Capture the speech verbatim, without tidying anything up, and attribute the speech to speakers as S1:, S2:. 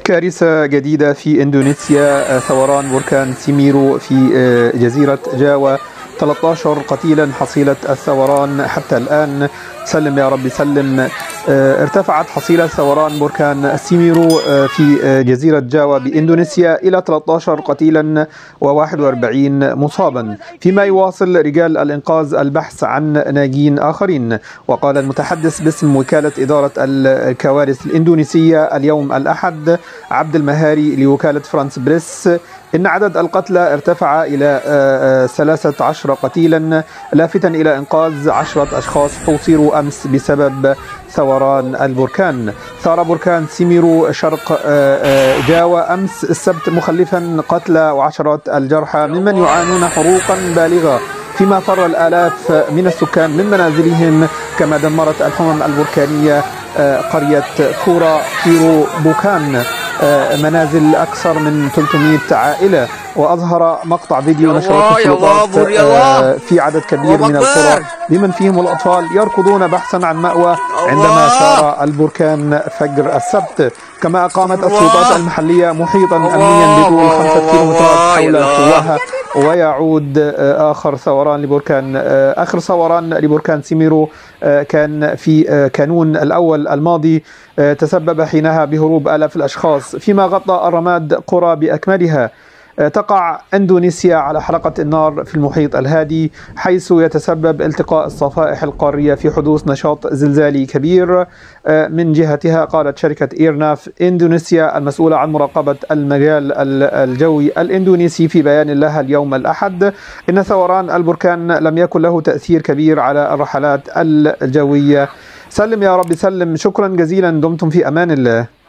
S1: كارثة جديدة في إندونيسيا، ثوران بركان سيميرو في جزيرة جاوا، ثلاثة عشر قتيلا حصيلة الثوران حتى الآن. سلم يا رب سلم. ارتفعت حصيلة ثوران بركان سيميرو في جزيرة جاوا بإندونيسيا إلى ثلاثة عشر قتيلا وواحد وأربعين مصابا، فيما يواصل رجال الإنقاذ البحث عن ناجين آخرين. وقال المتحدث باسم وكالة إدارة الكوارث الإندونيسية اليوم الأحد عبد المهاري لوكالة فرانس بريس إن عدد القتلى ارتفع إلى ثلاثة عشر قتيلا، لافتا إلى إنقاذ عشرة أشخاص حوصروا أمس بسبب ثوران البركان. ثار بركان سيميرو شرق جاوا أمس السبت مخلفا قتلى وعشرات الجرحى ممن يعانون حروقا بالغة، فيما فر الآلاف من السكان من منازلهم، كما دمرت الحمم البركانية قرية كورا كيرو بوكان منازل أكثر من ثلاثمئة عائلة. وأظهر مقطع فيديو نشرته السلطات في عدد كبير من القرى بمن فيهم الأطفال يركضون بحثا عن مأوى عندما ثار البركان فجر السبت. كما أقامت السلطات المحلية محيطا أمنيا بطول خمسة كيلومترات حول كواها. ويعود آخر ثوران لبركان آخر ثوران لبركان سيميرو كان في كانون الأول الماضي، تسبب حينها بهروب آلاف الأشخاص، فيما غطى الرماد قرى بأكملها. تقع إندونيسيا على حلقة النار في المحيط الهادي، حيث يتسبب التقاء الصفائح القارية في حدوث نشاط زلزالي كبير. من جهتها قالت شركة إيرناف إندونيسيا المسؤولة عن مراقبة المجال الجوي الإندونيسي في بيان لها اليوم الأحد إن ثوران البركان لم يكن له تأثير كبير على الرحلات الجوية. سلم يا رب سلم. شكرا جزيلا، دمتم في أمان الله.